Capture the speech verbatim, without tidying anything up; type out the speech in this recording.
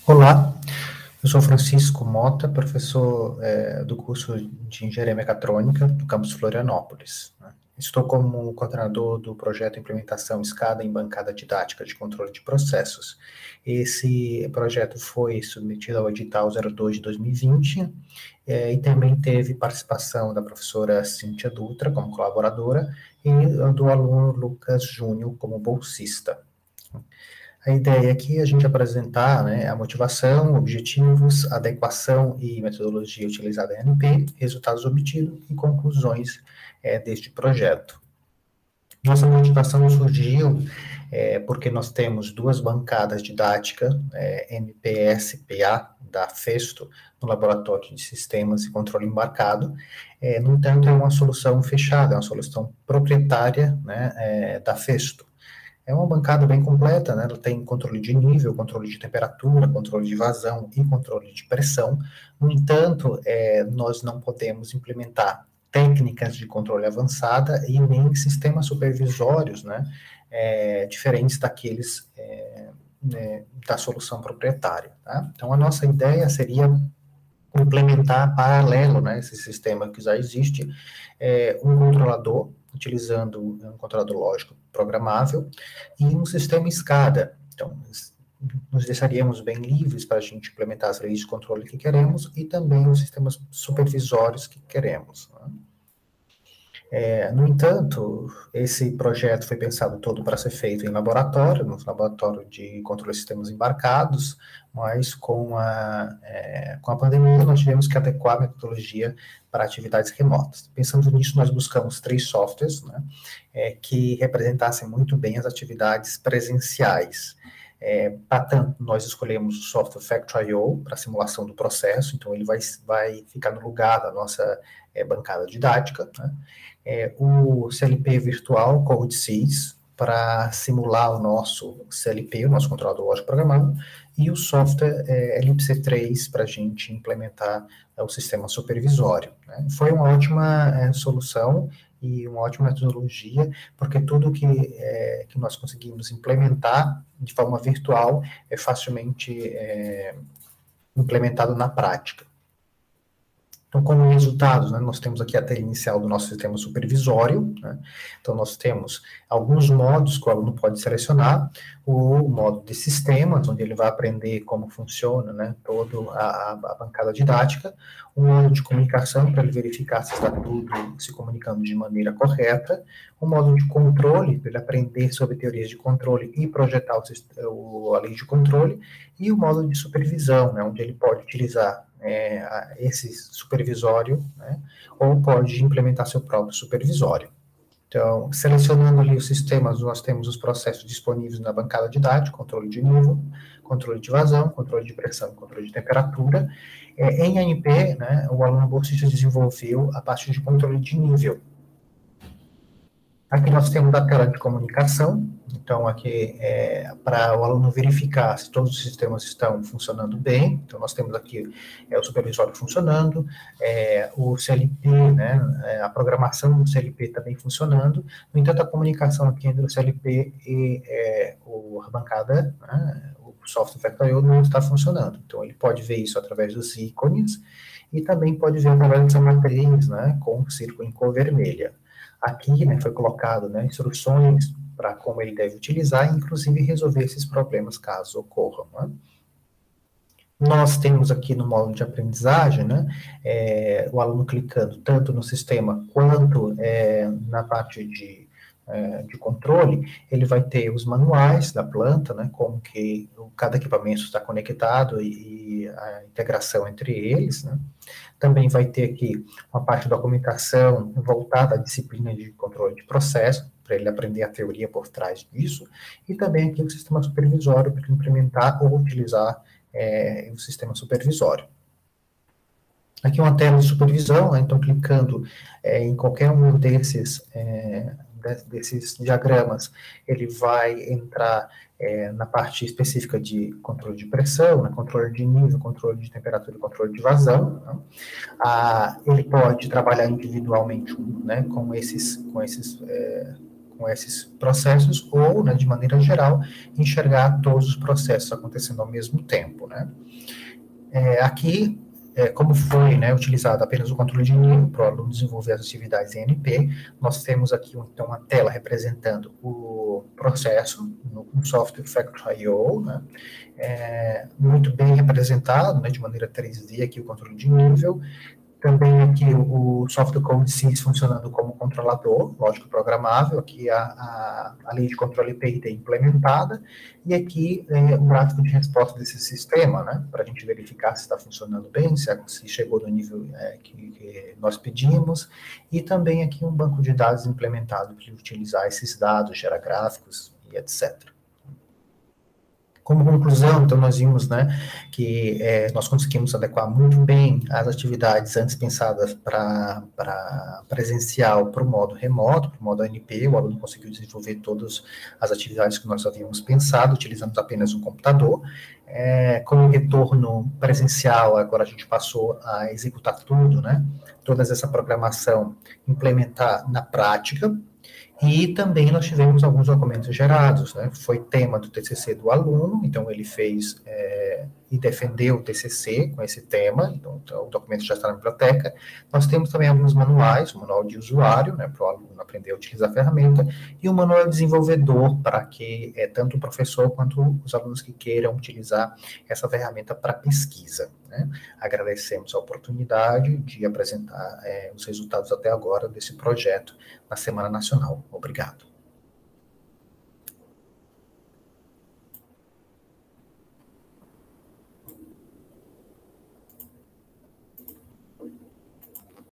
Olá, eu sou Francisco Mota, professor é, do curso de Engenharia Mecatrônica do campus Florianópolis. Né? Estou como coordenador do projeto Implementação Escada em Bancada Didática de Controle de Processos. Esse projeto foi submetido ao edital zero dois de dois mil e vinte é, e também teve participação da professora Cíntia Dutra como colaboradora e do aluno Lucas Júnior como bolsista. A ideia aqui é a gente apresentar, né, a motivação, objetivos, adequação e metodologia utilizada em N P, resultados obtidos e conclusões é, deste projeto. Nossa motivação surgiu é, porque nós temos duas bancadas didáticas, é, M P S P A, da FESTO, no Laboratório de Sistemas e Controle Embarcado. É, no entanto, é uma solução fechada, é uma solução proprietária, né, é, da FESTO. É uma bancada bem completa, né? Ela tem controle de nível, controle de temperatura, controle de vazão e controle de pressão. No entanto, é, nós não podemos implementar técnicas de controle avançada e nem sistemas supervisórios, né? É, diferentes daqueles é, né, da solução proprietária. Tá? Então, a nossa ideia seria implementar paralelo, né, esse sistema que já existe, é, um controlador, utilizando um controlador lógico programável, e um sistema escada. Então, nos deixaríamos bem livres para a gente implementar as leis de controle que queremos e também os sistemas supervisórios que queremos. Né? É, no entanto, esse projeto foi pensado todo para ser feito em laboratório, no laboratório de controle de sistemas embarcados, mas com a, é, com a pandemia nós tivemos que adequar a metodologia para atividades remotas. Pensando nisso, nós buscamos três softwares, né, é, que representassem muito bem as atividades presenciais. É, para tanto, nós escolhemos o software Factory ponto i o para simulação do processo, então ele vai, vai ficar no lugar da nossa é, bancada didática, né? É, o C L P virtual CodeSys para simular o nosso C L P, o nosso controlador lógico programado, e o software é, elipse três para a gente implementar é, o sistema supervisório. Né? Foi uma ótima é, solução e uma ótima metodologia, porque tudo que, é, que nós conseguimos implementar de forma virtual é facilmente é, implementado na prática. Então, como resultados, né, nós temos aqui a tela inicial do nosso sistema supervisório, né? Então nós temos alguns modos que o aluno pode selecionar, o modo de sistemas, onde ele vai aprender como funciona, né, toda a, a bancada didática, o modo de comunicação, para ele verificar se está tudo se comunicando de maneira correta, o modo de controle, para ele aprender sobre teorias de controle e projetar o, o, a lei de controle, e o modo de supervisão, né, onde ele pode utilizar É, esse supervisório, né, ou pode implementar seu próprio supervisório. Então, selecionando ali os sistemas, nós temos os processos disponíveis na bancada didática, controle de nível, controle de vazão, controle de pressão, controle de temperatura. É, em A N P, né, o aluno bolsista desenvolveu a parte de controle de nível. Aqui nós temos a tela de comunicação, então aqui é para o aluno verificar se todos os sistemas estão funcionando bem, então nós temos aqui é, o supervisório funcionando, é, o C L P, né, é, a programação do C L P também funcionando, no entanto a comunicação aqui entre o C L P e é, o, a bancada, né, o software Factory ponto i o não está funcionando, então ele pode ver isso através dos ícones e também pode ver através das matriz, né, com o círculo em cor vermelha. Aqui, né, foi colocado, né, instruções para como ele deve utilizar, inclusive resolver esses problemas caso ocorram. Né? Nós temos aqui no módulo de aprendizagem, né, é, o aluno clicando tanto no sistema quanto é, na parte de, é, de controle, ele vai ter os manuais da planta, né, como que cada equipamento está conectado e, e a integração entre eles, né. Também vai ter aqui uma parte de documentação voltada à disciplina de controle de processo, para ele aprender a teoria por trás disso, e também aqui o sistema supervisório para implementar ou utilizar é, o sistema supervisório. Aqui uma tela de supervisão, né, então clicando é, em qualquer um desses, é, desses diagramas, ele vai entrar é, na parte específica de controle de pressão, né, controle de nível, controle de temperatura e controle de vazão. Né. Ah, ele pode trabalhar individualmente, né, com esses, com esses é, com esses processos ou, né, de maneira geral, enxergar todos os processos acontecendo ao mesmo tempo, né? É, aqui, é, como foi, né, utilizado apenas o controle de nível para o aluno desenvolver as atividades em N P, nós temos aqui, então, uma tela representando o processo no, no software Factor I O, né, é, muito bem representado, né, de maneira três D aqui o controle de nível. Também aqui o software Code sys funcionando como controlador, lógico programável, aqui a, a, a lei de controle I P I D implementada, e aqui é, o gráfico de resposta desse sistema, né, para a gente verificar se está funcionando bem, se, se chegou no nível é, que, que nós pedimos, e também aqui um banco de dados implementado para utilizar esses dados, gerar gráficos e etcétera. Como conclusão, então, nós vimos, né, que é, nós conseguimos adequar muito bem as atividades antes pensadas para presencial para o modo remoto, para o modo A N P, o aluno conseguiu desenvolver todas as atividades que nós havíamos pensado, utilizando apenas um computador. É, com o retorno presencial, agora a gente passou a executar tudo, né, toda essa programação, implementar na prática. E também nós tivemos alguns documentos gerados, né? Foi tema do T C C do aluno, então ele fez é, e defendeu o T C C com esse tema, então, então o documento já está na biblioteca. Nós temos também alguns manuais, o manual de usuário, né, para o aluno aprender a utilizar a ferramenta, e o manual desenvolvedor, para que é, tanto o professor quanto os alunos que queiram utilizar essa ferramenta para pesquisa, né? Agradecemos a oportunidade de apresentar é, os resultados até agora desse projeto na Semana Nacional. Obrigado.